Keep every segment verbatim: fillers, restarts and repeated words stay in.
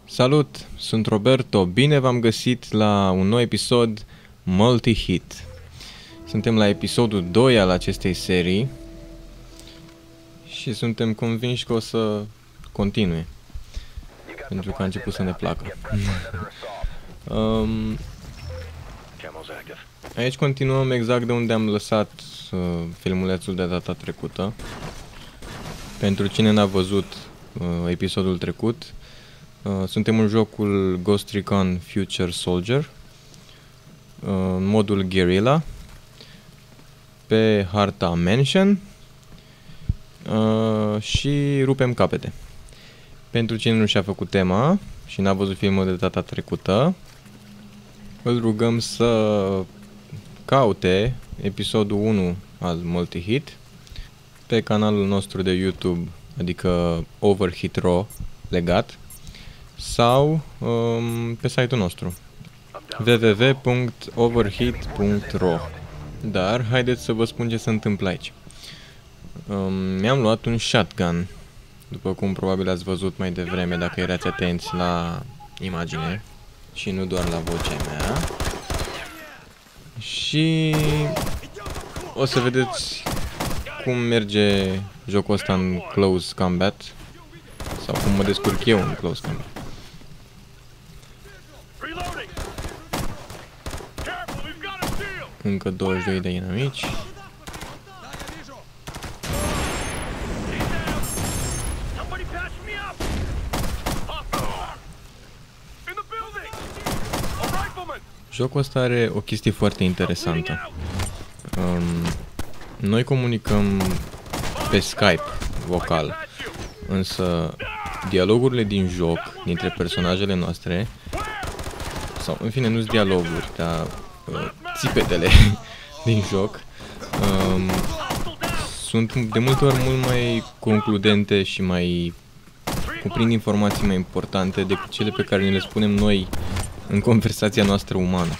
Salut, sunt Roberto, bine v-am găsit la un nou episod Multi-Hit. Suntem la episodul doi al acestei serii și suntem convinși că o să continue, pentru că a început să ne placă. um, aici continuăm exact de unde am lăsat uh, filmulețul de data trecută. Pentru cine n-a văzut uh, episodul trecut, Uh, suntem în jocul Ghost Recon Future Soldier, uh, în modul Guerrilla, pe harta Mansion, uh, și rupem capete. Pentru cine nu și-a făcut tema și n-a văzut filmul de data trecută, îl rugăm să caute episodul unu al Multi-Hit pe canalul nostru de YouTube, adică Overhit Raw legat, sau um, pe site-ul nostru w w w punct overhit punct r o. Dar haideți să vă spun ce se întâmplă aici. um, Mi-am luat un shotgun, după cum probabil ați văzut mai devreme dacă erați atenți la imagine și nu doar la vocea mea. Și o să vedeți cum merge jocul ăsta în close combat, sau cum mă descurc eu în close combat. Încă douăzeci și doi de inamici. Jocul ăsta are o chestie foarte interesantă. Um, noi comunicăm pe Skype vocal, însă dialogurile din joc, dintre personajele noastre, sau în fine nu-s dialoguri, dar uh, țipetele din joc, um, sunt de multe ori mult mai concludente și mai cuprind informații mai importante decât cele pe care ne le spunem noi în conversația noastră umană.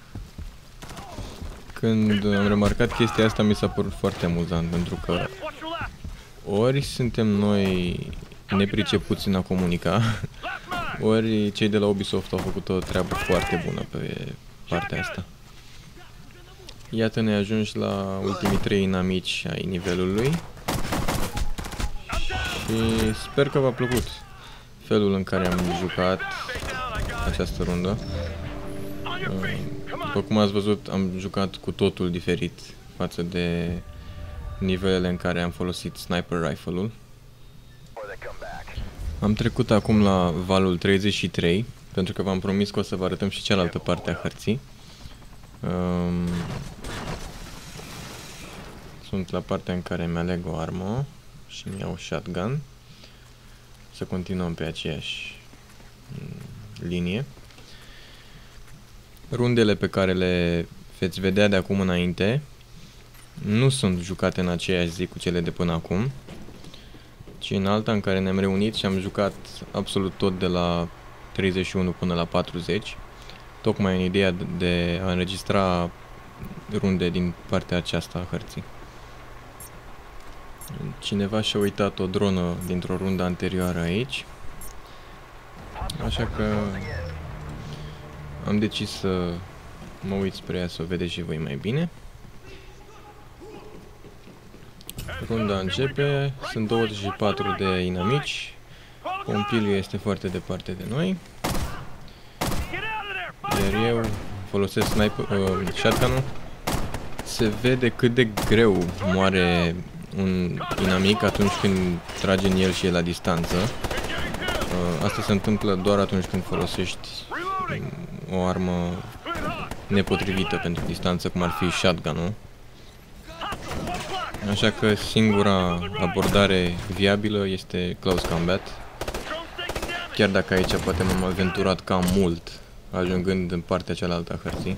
Când am remarcat chestia asta, mi s-a părut foarte amuzant, pentru că ori suntem noi nepricepuți în a comunica, ori cei de la Ubisoft au făcut o treabă foarte bună pe partea asta. Iată, ne ajungi la ultimii trei inamici ai nivelului și sper că v-a plăcut felul în care am jucat această rundă. După cum ați văzut, am jucat cu totul diferit față de nivelele în care am folosit sniper rifle-ul. Am trecut acum la valul treizeci și trei, pentru că v-am promis că o să vă arătăm și cealaltă parte a hărții. Um, sunt la partea în care mi-aleg o armă și mi iau shotgun. Să continuăm pe aceeași linie. Rundele pe care le veți vedea de acum înainte nu sunt jucate în aceeași zi cu cele de până acum, ci în alta în care ne-am reunit și am jucat absolut tot de la treizeci și unu până la patruzeci, tocmai în ideea de a înregistra runde din partea aceasta a hărții. Cineva și-a uitat o dronă dintr-o rundă anterioară aici, așa că am decis să mă uit spre ea să o vedeți și voi mai bine. Runda începe, sunt douăzeci și patru de inamici, pompiliul este foarte departe de noi, iar eu folosesc sniper, uh, shotgun-ul. Se vede cât de greu moare un inamic atunci când trage în el și e la distanță. Uh, asta se întâmplă doar atunci când folosești o armă nepotrivită pentru distanță, cum ar fi shotgun-ul. Așa că singura abordare viabilă este close combat, chiar dacă aici poate m-am aventurat cam mult, ajungând în partea cealaltă a hărții.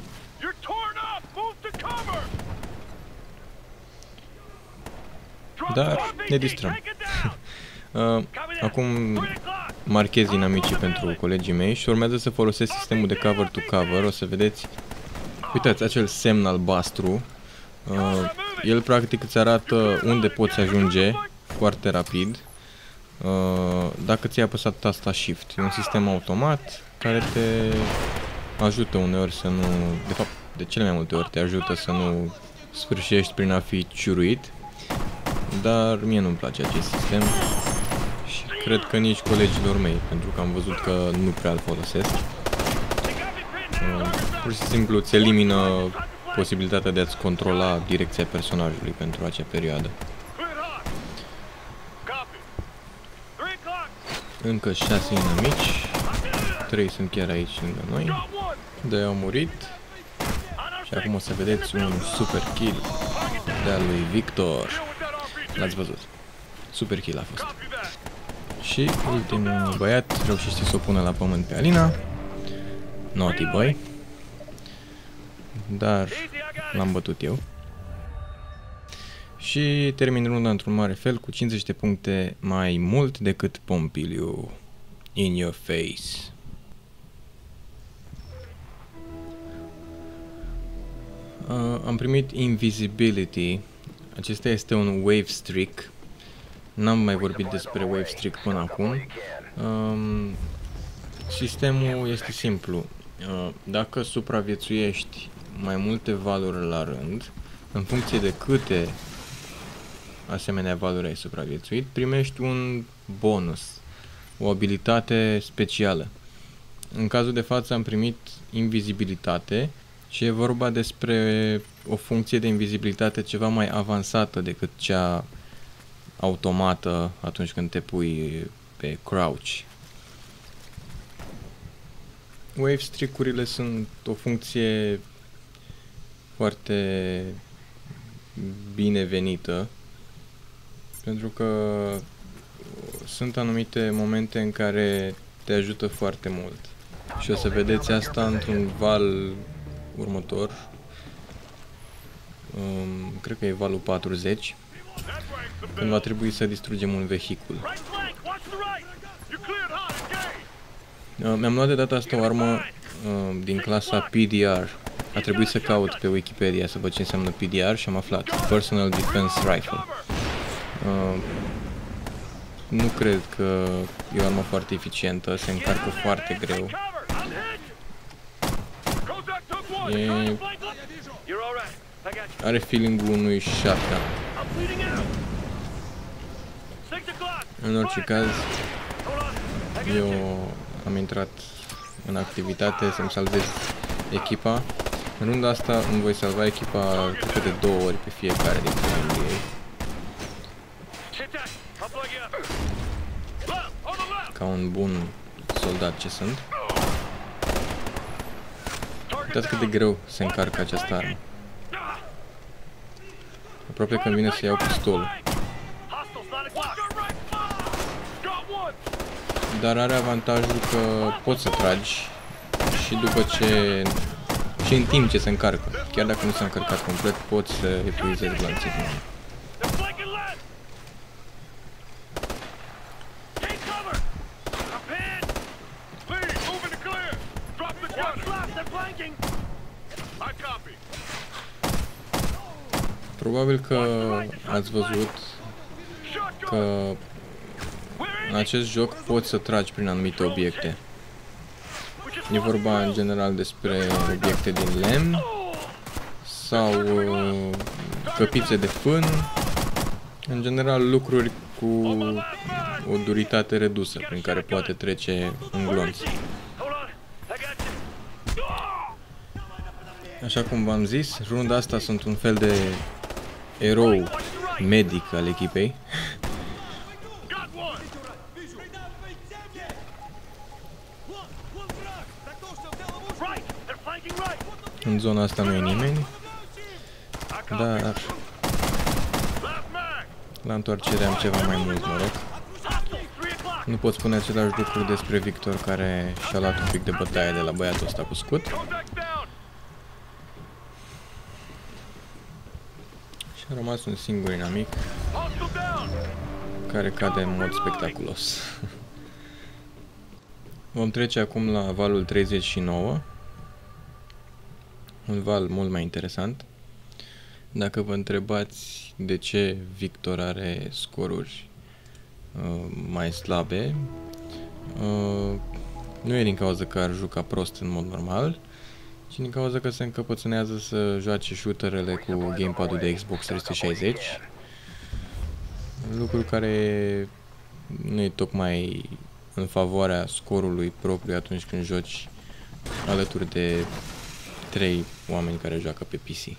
Dar ne distrăm. uh, acum marchez inamicii pentru colegii mei și urmează să folosesc sistemul de cover to cover. O să vedeți, uitați, acel semn albastru. Uh, el practic îți arată unde poți ajunge foarte rapid uh, dacă ți-ai apăsat tasta Shift. E un sistem automat care te ajută uneori să nu... De fapt, de cele mai multe ori te ajută să nu sfârșești prin a fi ciuruit. Dar mie nu-mi place acest sistem și cred că nici colegilor mei, pentru că am văzut că nu prea îl folosesc. Pur și simplu îți elimină posibilitatea de a-ți controla direcția personajului pentru acea perioadă. Încă șase inamici, trei sunt chiar aici lângă noi, doi au murit și acum o să vedeți un super kill de-al lui Victor. L-ați văzut. Super kill a fost. Și ultimul băiat reușește să o pună la pământ pe Alina. Naughty boy. Dar l-am bătut eu. Și termin runda într-un mare fel cu cincizeci de puncte mai mult decât Pompiliu. In your face. Uh, am primit Invisibility. Acesta este un wave streak. N-am mai vorbit despre wave streak până acum. Um, sistemul este simplu. Uh, dacă supraviețuiești mai multe valuri la rând, în funcție de câte asemenea valuri ai supraviețuit, primești un bonus, o abilitate specială. În cazul de față am primit invizibilitate și e vorba despre o funcție de invizibilitate ceva mai avansată decât cea automată atunci când te pui pe crouch. Wave streak-urile sunt o funcție foarte binevenită, pentru că sunt anumite momente în care te ajută foarte mult. Și o să vedeți asta într-un val următor. Um, cred că e valul patruzeci, când va trebui să distrugem un vehicul. Uh, mi-am luat de data asta o armă uh, din clasa P D R. A trebuit să caut pe Wikipedia să văd ce înseamnă P D R și am aflat. Personal Defense Rifle. Uh, nu cred că e o armă foarte eficientă, se încarcă foarte greu. E... Are feeling-ul unui shotgun. În orice caz, eu am intrat în activitate să-mi salvez echipa. În runda asta îmi voi salva echipa câte de două ori pe fiecare dintre membrii ei. Ca un bun soldat ce sunt. Uitați cât de greu se încarcă această armă. Aproape când vine să iau pistolul. Dar are avantajul că poți să tragi și după ce... și în timp ce se încarcă. Chiar dacă nu s-a încărcat complet, poți să epuizezi blanțetul. Probabil că ați văzut că în acest joc poți să tragi prin anumite obiecte. E vorba în general despre obiecte din lemn sau uh, căpițe de fân, în general lucruri cu o duritate redusă prin care poate trece un glonț. Așa cum v-am zis, runda asta sunt un fel de erou medic al echipei. În zona asta nu e nimeni, dar la întoarcere am ceva mai mult noroc. Nu pot spune același lucru despre Victor, care și-a luat un pic de bătaie de la băiatul ăsta cu scut. Și a rămas un singur inamic care cade în mod spectaculos. Vom trece acum la valul treizeci și nouă. Un val mult mai interesant. Dacă vă întrebați de ce Victor are scoruri uh, mai slabe. Uh, nu e din cauza că ar juca prost în mod normal, ci din cauza că se încăpățânează să joace shooterele cu gamepad-ul de Xbox trei sute șaizeci. Lucru care nu e tocmai în favoarea scorului propriu atunci când joci alături de trei oameni care joacă pe P C.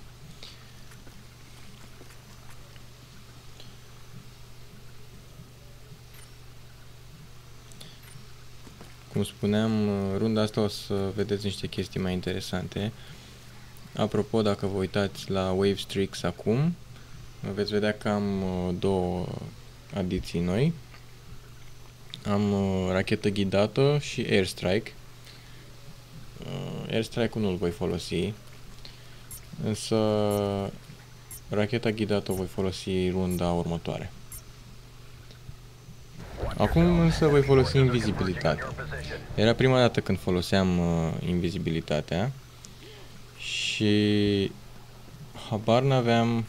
Cum spuneam, runda asta o să vedeți niște chestii mai interesante. Apropo, dacă vă uitați la Wave Streaks acum, veți vedea că am două adiții noi. Am rachetă ghidată și Airstrike. Airstrike-ul nu-l voi folosi, însă racheta ghidată o voi folosi runda următoare. Acum însă voi folosi invizibilitatea. Era prima dată când foloseam uh, invizibilitatea și habar n-aveam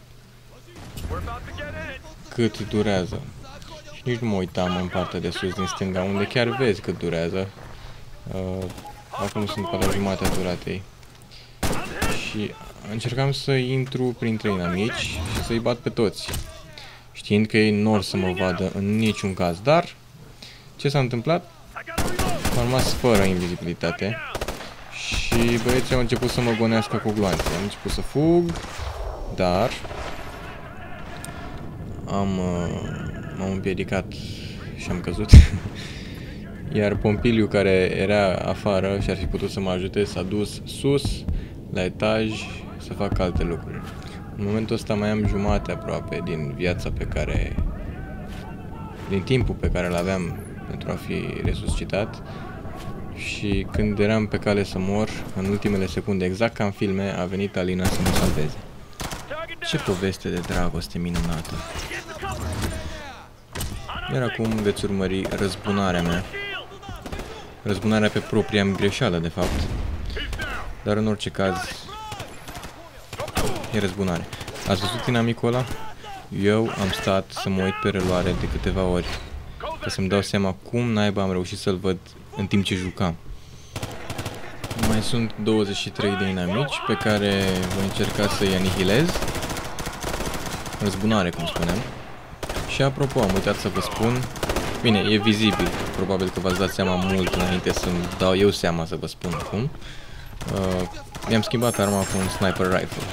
cât durează. Și nici nu mă uitam în partea de sus din stânga, unde chiar vezi cât durează. Uh, acum sunt pe la jumatea duratei. Și încercam să intru printre inamici și să-i bat pe toți, știind că ei nu or să mă vadă în niciun caz, dar ce s-a întâmplat? M-am rămas fără invizibilitate și băieții au început să mă gonească cu gloanțe. Am început să fug, dar am m-am împiedicat și am căzut. Iar pompiliul care era afară și ar fi putut să mă ajute s-a dus sus la etaj să fac alte lucruri. În momentul ăsta mai am jumate aproape din viața pe care, din timpul pe care îl aveam pentru a fi resuscitat, și când eram pe cale să mor, în ultimele secunde, exact ca în filme, a venit Alina să mă salveze. Ce poveste de dragoste minunată! Iar acum veți urmări răzbunarea mea. Răzbunarea pe propria greșeală, de fapt. Dar în orice caz, e răzbunare. Ați văzut inamicul ăla? Eu am stat să mă uit pe reluare de câteva ori, ca să-mi dau seama cum naiba am reușit să-l văd în timp ce jucam. Mai sunt douăzeci și trei de inamici pe care voi încerca să-i anihilez. Răzbunare, cum spuneam. Și apropo, am uitat să vă spun, bine, e vizibil, probabil că v-ați dat seama mult înainte să-mi dau eu seama să vă spun acum. Uh, Mi-am schimbat arma cu un sniper rifle.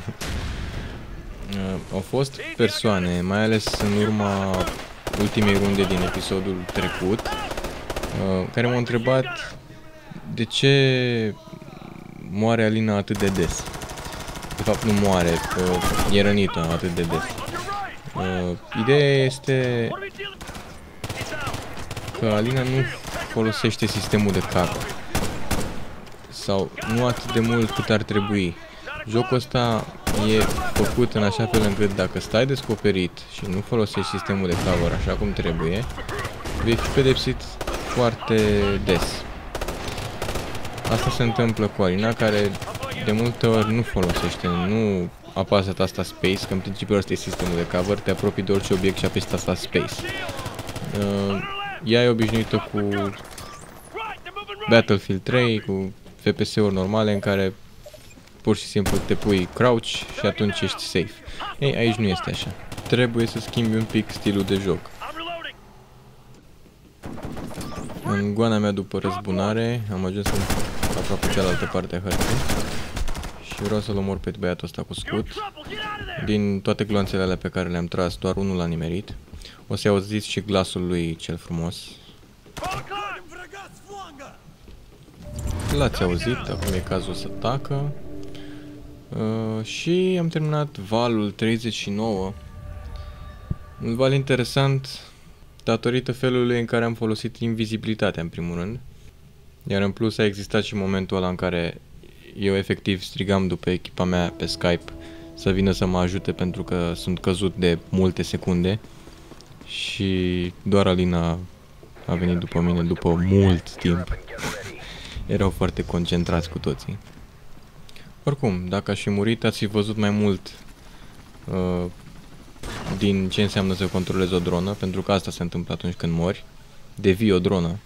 uh, au fost persoane, mai ales în urma ultimei runde din episodul trecut, uh, care m-au întrebat de ce moare Alina atât de des. De fapt nu moare, uh, e rănită atât de des. Uh, ideea este că Alina nu folosește sistemul de cover, sau nu atât de mult cât ar trebui. Jocul ăsta e făcut în așa fel încât dacă stai descoperit și nu folosești sistemul de cover așa cum trebuie, vei fi pedepsit foarte des. Asta se întâmplă cu Alina, care de multe ori nu folosește, nu apasă tasta Space, că în principiu ăsta e sistemul de cover, te apropii de orice obiect și apeși tasta Space. Uh, ea e obișnuită cu Battlefield trei, cu F P S-uri normale în care pur și simplu te pui crouch și atunci ești safe. Ei, aici nu este așa. Trebuie să schimbi un pic stilul de joc. În goana mea după răzbunare am ajuns în aproape cealaltă parte a hărții și vreau să-l omor pe băiatul ăsta cu scut. Din toate gloanțele alea pe care le-am tras, doar unul l-a nimerit. O să-i auziți și glasul lui cel frumos. L-ați auzit, acum e cazul să tacă. Uh, și am terminat valul treizeci și nouă. Un val interesant datorită felului în care am folosit invizibilitatea în primul rând. Iar în plus a existat și momentul ăla în care eu efectiv strigam după echipa mea pe Skype să vină să mă ajute pentru că sunt căzut de multe secunde. Și doar Alina a venit după mine după mult timp. Erau foarte concentrați cu toții. Oricum, dacă aș fi murit, ați fi văzut mai mult uh, din ce înseamnă să controlezi o dronă, pentru că asta se întâmplă atunci când mori. Devii o dronă.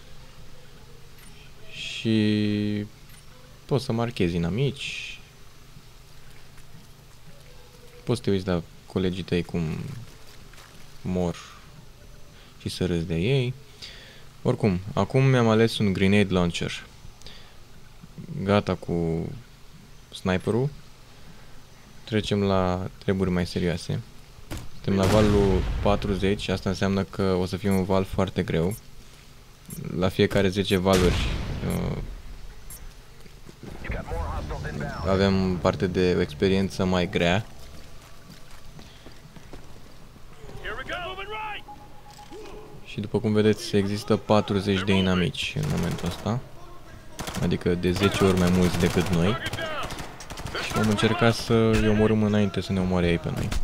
Și poți să marchezi inamici. Poți să te uiți la colegii tăi cum mor și să râzi de ei. Oricum, acum mi-am ales un grenade launcher. Gata cu sniperul. Trecem la treburi mai serioase. Suntem la valul patruzeci, asta înseamnă că o să fie un val foarte greu. La fiecare zece valuri uh, avem parte de o experiență mai grea. Și după cum vedeți, există patruzeci de inamici în momentul ăsta. Adică de zece ori mai mulți decât noi. Și vom încerca să îi omorâm înainte să ne omoare ei pe noi.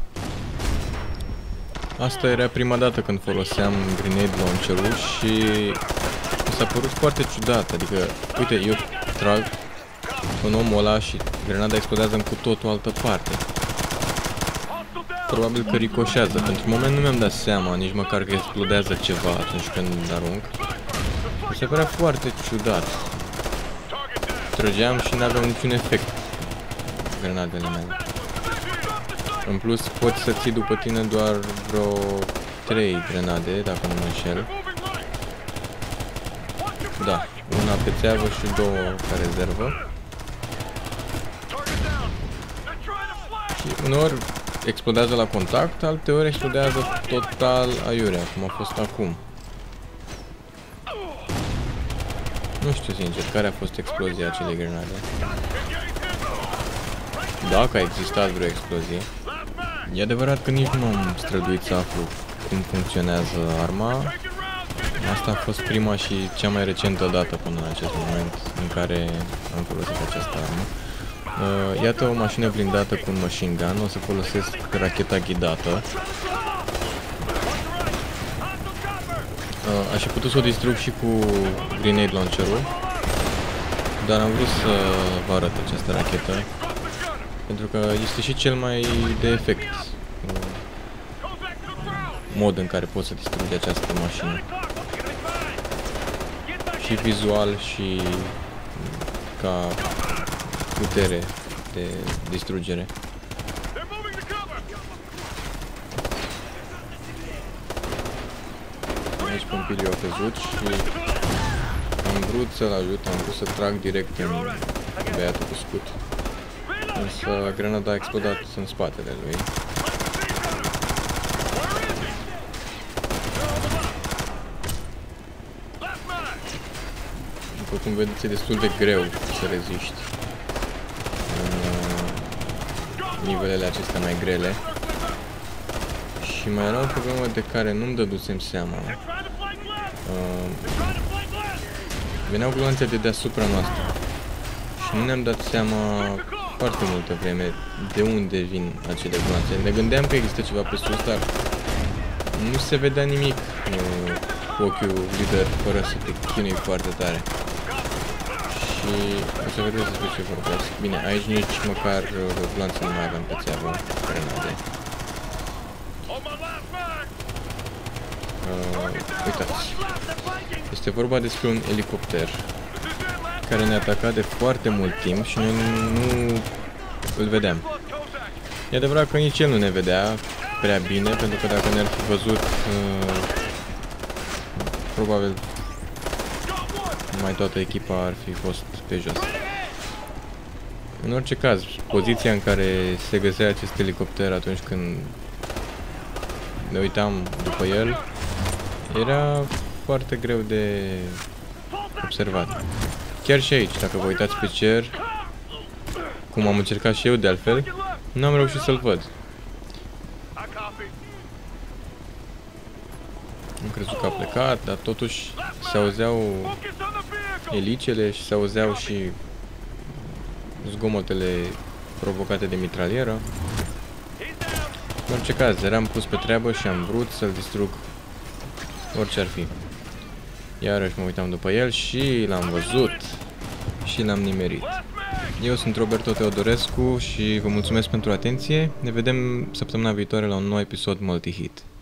Asta era prima dată când foloseam grenade launcher-ul și mi s-a părut foarte ciudat. Adică, uite, eu trag în omul ăla și grenada explodează în cu totul altă parte. Probabil că ricoșează. Pentru moment nu mi-am dat seama nici măcar că explodează ceva atunci când arunc. Mi se părea foarte ciudat. Trăgeam și n-aveau niciun efect grenadele mele. În plus, poți să ții după tine doar vreo trei grenade, dacă nu mă înșel. Da, una pe țeavă și două ca rezervă. Și uneori explodează la contact, alteori explodează total aiurea, cum a fost acum. Nu știu sincer care a fost explozia acelei grenade. Dacă a existat vreo explozie. E adevărat că nici nu am străduit să aflu cum funcționează arma. Asta a fost prima și cea mai recentă dată până în acest moment în care am folosit această armă. Uh, iată o mașină blindată cu un machine gun. O să folosesc racheta ghidată. Uh, aș fi putut să o distrug și cu grenade launcher-ul, dar am vrut să vă arăt această rachetă, pentru că este și cel mai de efect uh, mod în care poți să distrugi această mașină. Și vizual și ca putere de distrugere. Aici pompiliu a căzut și am vrut să-l ajut, am vrut să trag direct în băiatul cu scut. Însă grenada a explodat în spatele lui. După cum vedeți, e destul de greu să reziști în nivelele acestea mai grele. Și mai era o problemă de care nu-mi dădusem seama. Uh, veneau gloanțe de deasupra noastră și nu ne-am dat seama foarte multă vreme de unde vin acele gloanțe. Ne gândeam că există ceva pe sus, dar nu se vedea nimic uh, cu ochiul liber fără să te chinui foarte tare. Și o să vedeți despre ce vorbesc. Bine, aici nici măcar uh, gloanțe nu mai avem pe țeavă grenade. Uh, uitați, este vorba despre un elicopter care ne-a atacat de foarte mult timp și noi nu îl vedeam. E adevărat că nici el nu ne vedea prea bine, pentru că dacă ne-ar fi văzut, uh, probabil mai toată echipa ar fi fost pe jos. În orice caz, poziția în care se găsea acest elicopter atunci când ne uitam după el era foarte greu de observat. Chiar și aici, dacă vă uitați pe cer, cum am încercat și eu de altfel, nu am reușit să-l văd. Am crezut că a plecat, dar totuși se auzeau elicele și se auzeau și zgomotele provocate de mitralieră. În orice caz, eram pus pe treabă și am vrut să-l distrug orice ar fi. Iarăși mă uitam după el și l-am văzut și l-am nimerit. Eu sunt Roberto Teodorescu și vă mulțumesc pentru atenție. Ne vedem săptămâna viitoare la un nou episod Multi-Hit.